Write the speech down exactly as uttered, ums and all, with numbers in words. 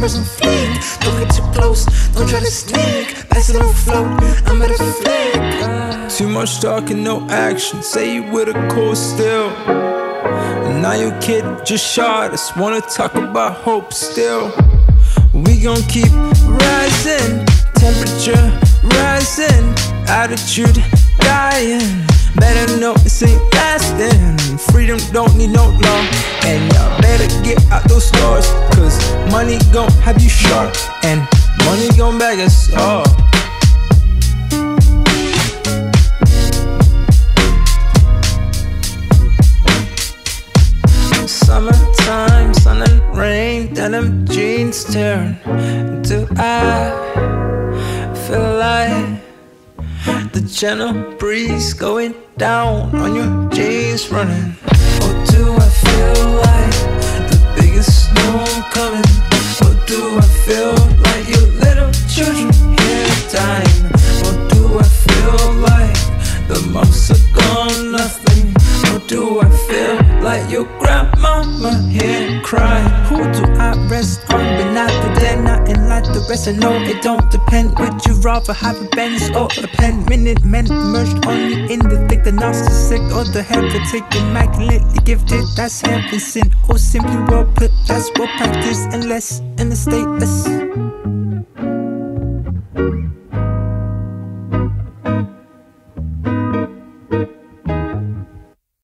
cameras on fleek. Don't get too close, don't try to sneak. Pass it on float, I'm at a flick. uh. Too much talk and no action. Say you with a cold still, and now your kid just shot us. Wanna talk about hope still. We gon' keep rising, temperature rising, attitude dying. Better know this ain't lasting. Freedom don't need no law, and y'all better get out those stores, cause money gon' have you sharp, and money gon' bag us all. Summertime, sun and rain, denim jeans turn. Do I feel like the gentle breeze going down on your jeans running? Or do I feel like the biggest storm coming? Or do I feel like your little children here dying? Or do I feel like the months are gone nothing? Or do I feel like your grandmama here crying? Who do I rest on? But not today, nothing like the rest. I know it don't depend. Would you rather have a Benz or a pen? Minute men merged only in the thick. The narcissistic or the heretic, immaculately gifted. That's heaven sent, or simply well put. That's well practiced and less in the status.